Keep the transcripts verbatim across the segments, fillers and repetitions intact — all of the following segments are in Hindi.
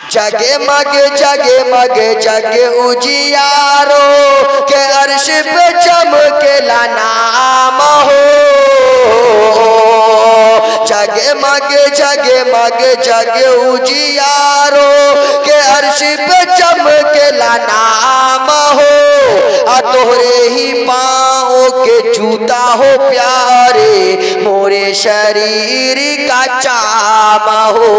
जगे मगे जगे मगे जगे उजियारो के अर्श पे चमकेला नाम हो। जगे मगे जगे मगे जगे उजियारो के अर्श पे चमकेला नाम हो। आ तोहरे ही पाँव के जूता हो प्यारे मोरे शरीर का चाम हो।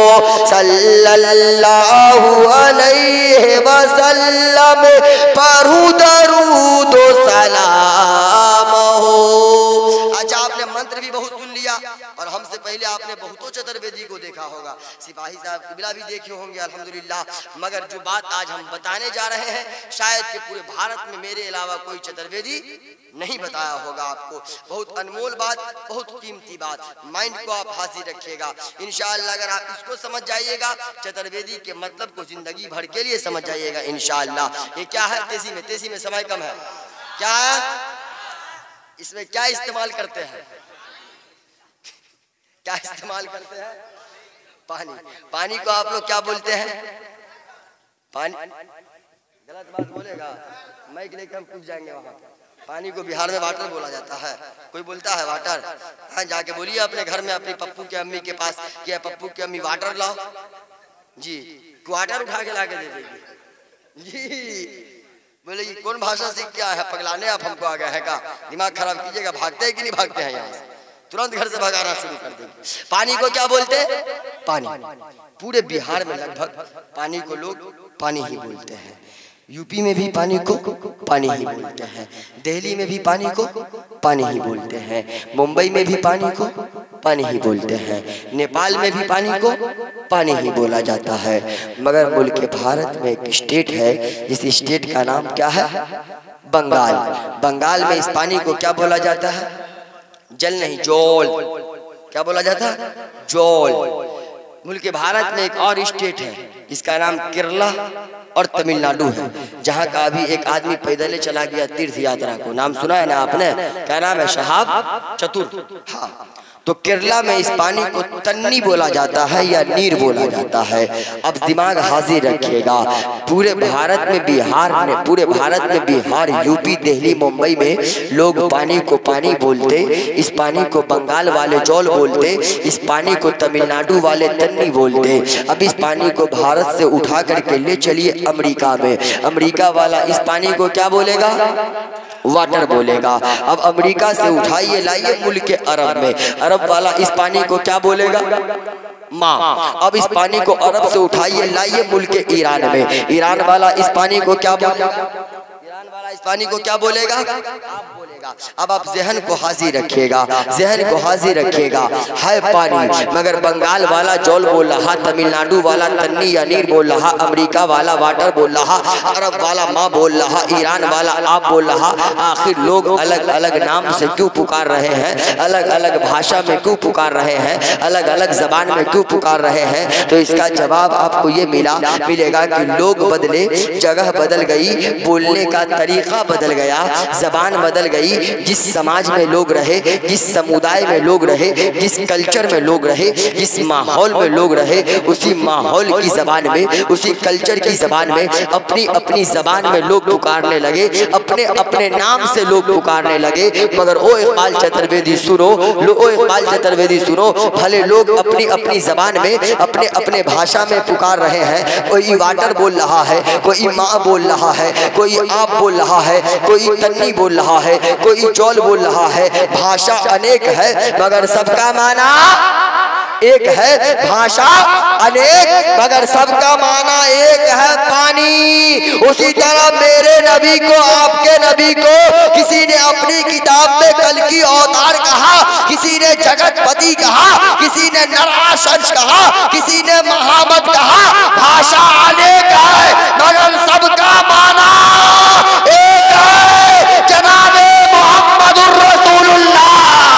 सल्लल्लाहु अलैहि वसल्लम पढ़ू दरूद सलाम हो। अच्छा, आपने मंत्र भी बहुत सुन लिया और हमसे पहले आपने बहुतों चतुर्वेदी को देखा होगा, सिपाही साहब किबला भी देखे होंगे अल्हम्दुलिल्लाह। मगर जो बात आज हम बताने जा रहे हैं शायद कि पूरे भारत में मेरे अलावा कोई चतुर्वेदी नहीं बताया होगा आपको। बहुत अनमोल बात, बहुत कीमती बात, माइंड को आप हाजिर रखिएगा इंशाअल्लाह। अगर आप इसको समझ जाइएगा चतुर्वेदी के मतलब को जिंदगी भर के लिए समझ जाइएगा इंशाअल्लाह। ये क्या है? तेजी में तेजी में समय कम है। क्या है इसमें? क्या इस्तेमाल करते हैं? क्या इस्तेमाल करते हैं? पानी। पानी को आप लोग क्या बोलते हैं? पानी। गलत बात बोलेगा माइक लेकर हम कूद जाएंगे वहां। पानी को बिहार में वाटर बोला जाता है। कोई बोलता है वाटर? हाँ, जाके बोलिए अपने घर में अपनी पप्पू के अम्मी के पास, क्या पप्पू के अम्मी वाटर लाओ जी, वाटर उठा के ला के दे देगी जी। बोले ये कौन भाषा सीख क्या है? पगलाने आप हमको आ गया है का? दिमाग खराब कीजिएगा। भागते हैं कि नहीं भागते हैं? यहाँ से तुरंत घर से भगाना शुरू कर देंगे। पानी को क्या बोलते हैं? पानी। पूरे बिहार में लगभग पानी को लोग पानी ही बोलते हैं। यूपी में भी पानी को पानी ही बोलते हैं, दिल्ली में भी पानी को पानी ही बोलते हैं, मुंबई में भी पानी को पानी ही बोलते हैं, नेपाल में भी पानी को पानी ही बोला जाता है। मगर मुल्क भारत में एक स्टेट है, जिस स्टेट का नाम क्या है? बंगाल। बंगाल में इस पानी को क्या बोला जाता है? जल नहीं, जोल। क्या बोला जाता है? जोल। मुल्क भारत में एक और स्टेट है जिसका नाम केरला और तमिलनाडु है, जहाँ का अभी एक आदमी पैदल चला गया तीर्थ यात्रा को। नाम सुना है ना आपने? क्या नाम है? शहाब चतुर। हाँ, तो केरला में इस पानी को तन्नी बोला जाता है या नीर बोला जाता है। अब दिमाग हाजिर रखिएगा, पूरे भारत में बिहार ने पूरे भारत में बिहार, यूपी, दिल्ली, मुंबई में लोग पानी को पानी बोलते, इस पानी को बंगाल वाले जौल बोलते, इस पानी को तमिलनाडु वाले तन्नी बोलते। अब इस पानी को भारत से उठा करके ले चलिए अमेरिका में, अमेरिका वाला इस पानी को क्या बोलेगा? वाटर बोलेगा। अब अमेरिका से उठाइए लाइए मुल्क के अरब में, अरब वाला इस पानी को क्या बोलेगा? माँ। अब इस पानी को अरब से उठाइए लाइए मुल्क के ईरान में, ईरान वाला इस पानी को क्या बोलेगा? ईरान वाला इस पानी को क्या बोलेगा? आप बोलेगा। अब आप जहन को हाजिर रखिएगा, जहन को हाजिर रखिएगा। है पानी, मगर बंगाल वाला जौल बोल रहा, तमिलनाडु वाला तन्नी या नीर बोल रहा, अमेरिका वाला वाटर बोल रहा, अरब वाला माँ बोल रहा, ईरान वाला आप बोल रहा। आखिर लोग अलग अलग नाम से क्यों पुकार रहे हैं? अलग अलग भाषा में क्यों पुकार रहे हैं? अलग अलग जबान में क्यों पुकार रहे हैं? तो इसका जवाब आपको ये मिला मिलेगा कि लोग बदले, जगह बदल गई, बोलने का तरीका बदल गया, जबान बदल गई। जिस समाज में लोग रहे, जिस समुदाय में लोग रहे, जिस कल्चर में लोग रहे, जिस माहौल में लोग रहे, उसी माहौल की जबान में, उसी कल्चर की जबान में अपनी अपनी जबान में लोग पुकारने लगे, अपने अपने नाम से लोग पुकारने लगे। मगर ओ इकबाल चतुर्वेदी सुनो, लो ओ इकबाल चतुर्वेदी सुनो, भले लोग अपनी अपनी जबान में, अपने अपने भाषा में पुकार रहे हैं। कोई वाटर बोल रहा है, कोई माँ बोल रहा है, कोई आप बोल रहा है, कोई तन्नी बोल रहा है, कोई जौल बोल रहा है। भाषा अनेक है मगर सबका माना एक है। भाषा अनेक मगर सबका माना एक है, पानी। उसी तरह मेरे नबी को, आपके नबी को किसी ने अपनी किताब में कल की अवतार कहा, किसी ने जगतपति कहा, किसी ने नराशंस कहा, किसी ने महामत कहा। भाषा अनेक है मगर सबका माना एक है, जनाबे मोहम्मदुर रसूलुल्लाह।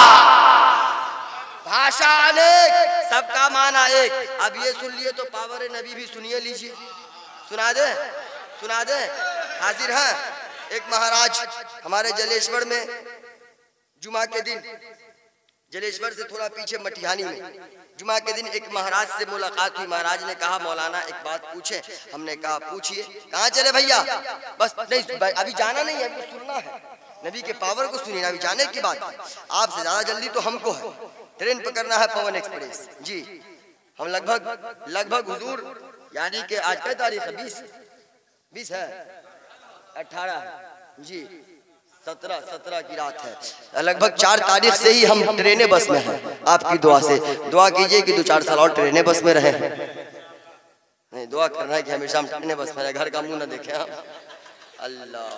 भाषा अनेक, सबका माना एक। अब ये सुन लिए तो पावर नबी भी सुनिए लीजिए। सुना दे सुना दे हाजिर है। एक महाराज हमारे जलेश्वर में जुमा के दिन जलेश्वर से थोड़ा पीछे मटिहानी में जुमा के दिन एक महाराज से मुलाकात हुई। महाराज ने कहा मौलाना एक बात पूछे। हमने कहा पूछिए। कहाँ चले भैया? बस नहीं, अभी जाना नहीं है, अभी सुनना है, नबी के पावर को सुनिए, अभी जाने की बात है। आपसे ज्यादा जल्दी तो हमको है, ट्रेन पकड़ना है पवन एक्सप्रेस जी। हम लगभग लगभग हुजूर यानी कि आज क्या तारीख है? बीस बीस है, अठारह है जी, सत्रह सत्रह की रात है। लगभग चार तारीख से ही हम ट्रेनें बस में हैं। आपकी दुआ से दुआ कीजिए कि दो चार साल और ट्रेनें बस में रहे। नहीं, दुआ करना है कि हमेशा हम ट्रेनें बस में रहे, घर का मुंह न देखें हम। अल्लाह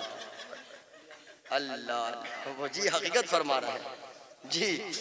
अल्लाह, वो जी हकीकत फरमा रहे हैं जी।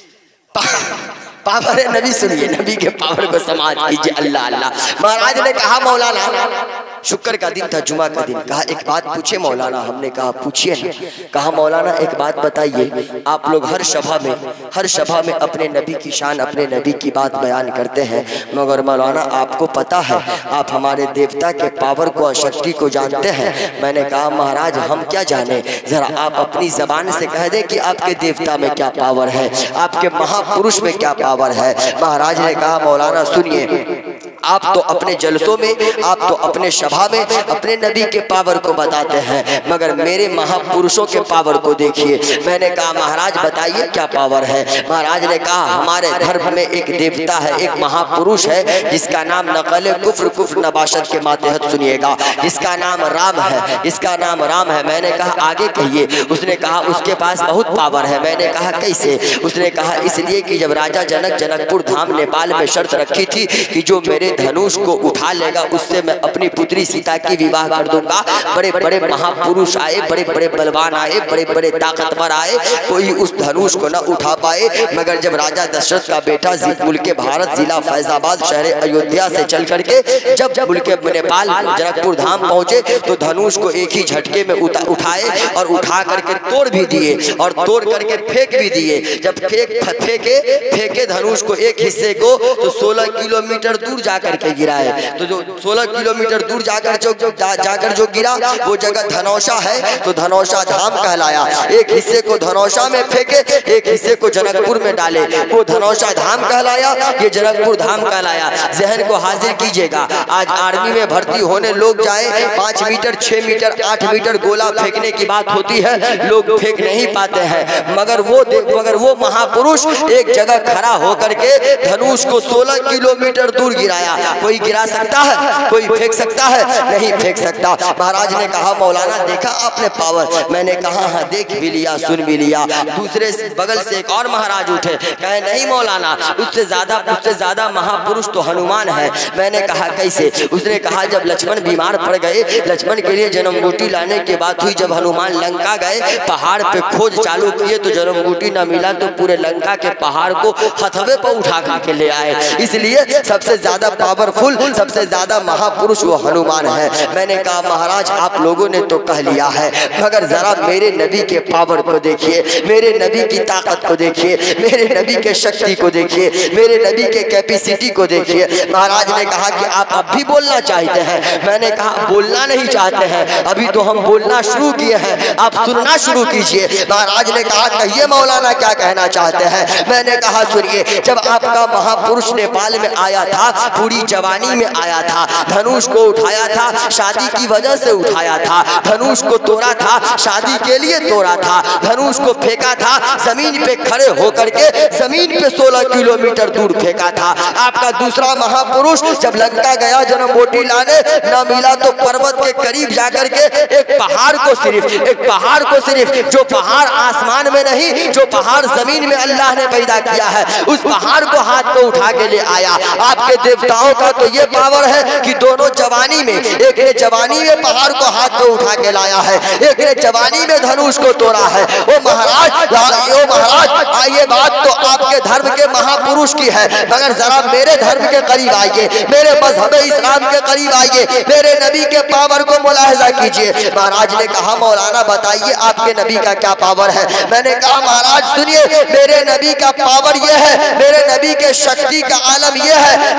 पावर है नबी, सुनिए नबी के पावर को समाज कीजिए। अल्लाह अल्लाह। महाराज ने कहा मौलाना, शुक्र का दिन था, जुमा का दिन, कहा एक बात पूछे मौलाना। हमने कहा पूछिए ना। कहा मौलाना एक बात बताइए, आप लोग हर सभा में हर सभा में अपने नबी की शान, अपने नबी की बात बयान करते हैं, मगर मौलाना आपको पता है आप हमारे देवता के पावर को, शक्ति को जानते हैं। मैंने कहा महाराज हम क्या जाने, जरा आप अपनी जबान से कह दें कि आपके देवता में क्या पावर है, आपके महापुरुष में क्या पावर है। महाराज ने कहा मौलाना सुनिए, आप तो अपने जलसों में, आप तो अपने सभा में अपने नबी के पावर को बताते हैं, मगर मेरे महापुरुषों के पावर को देखिए। मैंने कहा महाराज बताइए क्या पावर है। महाराज ने कहा हमारे धर्म में एक देवता है, एक महापुरुष है, जिसका नाम नकल कुफ्र कुफ्र नबाशत के मातहत सुनिएगा, जिसका नाम राम है, जिसका नाम राम है। मैंने कहा आगे कहिए। उसने कहा उसके पास बहुत पावर है। मैंने कहा कैसे? उसने कहा इसलिए कि जब राजा जनक जनकपुर धाम नेपाल में शर्त रखी थी कि जो मेरे धनुष को उठा लेगा उससे मैं अपनी पुत्री सीता की विवाह कर दूंगा। बड़े बड़े महापुरुष आए, बड़े बड़े बलवान आए, बड़े बड़े ताकतवर आए, कोई उस धनुष को न उठा पाए। मगर जब राजा दशरथ का बेटा मुल्क भारत जिला फैजाबाद शहर अयोध्या से चल करके जब मुल्क नेपाल जनकपुर धाम पहुंचे तो धनुष को एक ही झटके में उठाए और उठा करके तोड़ भी दिए और तोड़ करके फेंक भी दिए। जब फेंक फेंके फेंके धनुष को एक हिस्से को तो सोलह किलोमीटर दूर जाकर के गिरा है। तो जो सोलह किलोमीटर दूर जाकर जो जा, जाकर जो गिरा वो जगह धनौषा है, तो धनौषा धाम कहलाया। एक हिस्से को धनौषा में फेंके, एक हिस्से को जनकपुर में डाले, वो धनौषा धाम कहलाया, ये जनकपुर धाम कहलाया। जहन को हाजिर कीजिएगा, आज आर्मी में भर्ती होने लोग जाए, पाँच मीटर छह मीटर आठ मीटर गोला फेंकने की बात होती है, लोग फेंक नहीं पाते हैं, मगर वो मगर वो महापुरुष एक जगह खड़ा होकर के धनुष को सोलह किलोमीटर दूर गिराया। कोई गिरा सकता है? कोई फेंक सकता है? नहीं फेंक सकता। महाराज ने कहा मौलाना देखा आपने पावर? मैंने कहा हाँ देख भी लिया, सुन भी लिया। दूसरे बगल से एक और महाराज उठे, कहे नहीं मौलाना उससे ज्यादा उससे ज्यादा महापुरुष तो हनुमान है। मैंने कहा कैसे? उसने कहा जब लक्ष्मण बीमार पड़ गए, लक्ष्मण के लिए जन्मबूटी लाने की बात हुई, जब हनुमान लंका गए, पहाड़ पे खोज चालू किए तो जन्मबूटी न मिला तो पूरे लंका के पहाड़ को हथवे पर उठा के ले आए। इसलिए सबसे ज्यादा पावरफुल, सबसे ज्यादा महापुरुष वो हनुमान है। मैंने कहा महाराज आप लोगों ने तो कह लिया है, मगर जरा मेरे नबी के पावर को देखिए, मेरे नबी की ताकत को देखिए, मेरे नबी के शक्ति को देखिए, मेरे नबी के कैपेसिटी को देखिए। महाराज ने कहा कि आप अब भी बोलना चाहते हैं? मैंने कहा बोलना नहीं चाहते हैं, अभी तो हम बोलना शुरू किए हैं, आप सुनना शुरू कीजिए। महाराज ने कहा कहिए मौलाना क्या कहना चाहते हैं? मैंने कहा सुनिए, जब आपका महापुरुष नेपाल में आया था, पूरी जवानी में आया था, धनुष को उठाया था, शादी की वजह से उठाया था, धनुष को तोड़ा था, शादी के लिए तोड़ा था, धनुष को फेंका था, जमीन पे खड़े होकर के जमीन पे सोलह किलोमीटर दूर फेंका था। आपका दूसरा महापुरुष जब लंका गया जन्मबूटी लाने, न मिला तो पर्वत के करीब जाकर के एक पहाड़ को सिर्फ एक पहाड़ को सिर्फ जो पहाड़ आसमान में नहीं, जो पहाड़ जमीन में अल्लाह ने पैदा किया है, उस पहाड़ को हाथ पे उठा के ले आया। आपके देवताओं का तो ये पावर है कि दोनों जवानी में, एक ने जवानी में पहाड़ को हाथ पे उठा के लाया है, एक ने जवानी में धनुष को तोड़ा है। ओ महाराज, ओ महाराज ये बात तो आपके धर्म के महापुरुष की है, मगर जरा मेरे धर्म के करीब आइए, मेरे मजहब इस्लाम के करीब आइए, मेरे नबी के पावर को मुलाहिजा कीजिए। महाराज ने कहा मौलाना बताइए आपके नबी का क्या पावर है? मैंने कहा महाराज सुनिए, मेरे नबी का पावर यह है, मेरे नबी के शक्ति का आलम यह है कि मेरे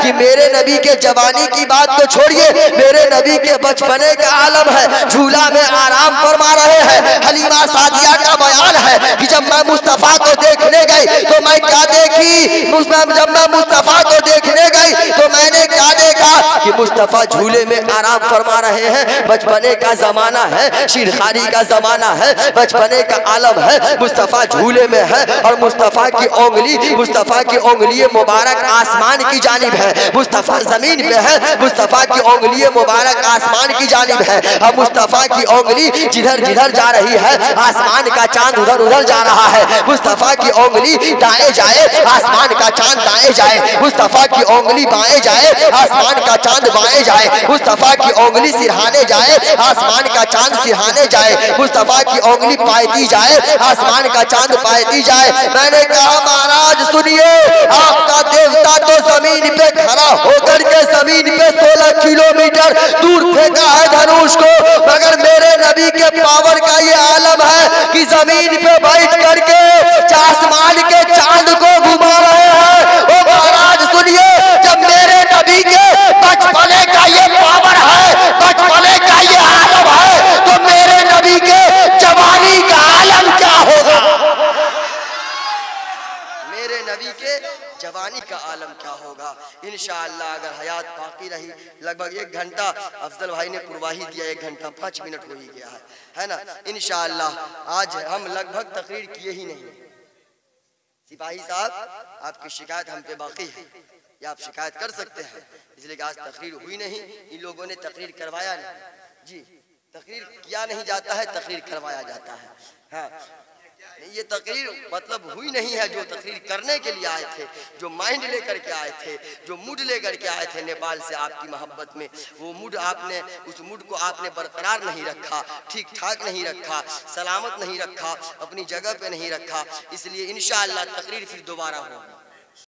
नबी के जवानी की बात को छोड़िए, मेरे नबी के बचपने का आलम है। झूला में आराम फरमा रहे हैं। हलीमा सादिया का बयान है कि जब मैं मुस्तफा को देखने गई तो मैं क्या देखी, जब मैं मुस्तफा को देखने गई तो मैंने क्या देखा कि मुस्तफा झूले में आराम फरमा रहे हैं। बचपने का जमाना है, शिरखानी का जमाना है, बचपने का आलम है। मुस्तफा झूले में है और मुस्तफा की उंगली, मुस्तफा की उंगली मुबारक आसमान की जानिब है। मुस्तफा जमीन पे है, मुस्तफा की उंगली मुबारक आसमान की जानिब है। अब मुस्तफा की उंगली जिधर जिधर जा रही है, आसमान का चांद उधर उधर जा रहा है। मुस्तफा की उंगली दाएं जाए, आसमान का चांद दाएं जाए। मुस्तफा की उंगली बाएं जाए, आसमान का चांद बाएं जाए। मुस्तफा की उंगली सिरहाने जाए, आसमान का चांद सिरहाने जाए। मुस्तफा की उंगली पायती जाए, आसमान का चांद पायती जाए। मैंने कहा महाराज सुनिए, आपका देवता तो जमीन पे खड़ा होकर के जमीन पे सोलह किलोमीटर दूर फेंका है धनुष को, मगर मेरे नबी के पावर का ये आलम है कि जमीन पे बैठ करके आसमान के चांद को घुमा रहे हैं। ओ महाराज सुनिए, जब मेरे नबी के बचपने का ये पावर है, बचपने का ये आलम है, तो मेरे नबी के जवानी का आलम क्या होगा? मेरे नबी के जवानी का आलम क्या होगा? इंशाअल्लाह अगर हयात बाकी रही, लगभग एक घंटा अफजल भाई ने पुरवाही दिया, एक घंटा पाँच मिनट हो ही गया है, है ना। इंशाअल्लाह आज हम लगभग तकरीर किए ही नहीं। सिपाही साहब, आपकी शिकायत हम पे बाकी है, या आप शिकायत कर सकते हैं, इसलिए कि आज तकरीर हुई नहीं। इन लोगों ने तकरीर करवाया नहीं जी, तकरीर किया नहीं जाता है, तकरीर करवाया जाता है। हाँ, ये तकरीर मतलब हुई नहीं है। जो तकरीर करने के लिए आए थे, जो माइंड लेकर के आए थे, जो मूड लेकर के आए थे नेपाल से आपकी मोहब्बत में, वो मूड आपने, उस मूड को आपने बरकरार नहीं रखा, ठीक ठाक नहीं रखा, सलामत नहीं रखा, अपनी जगह पे नहीं रखा। इसलिए इंशाअल्लाह तकरीर फिर दोबारा होगी।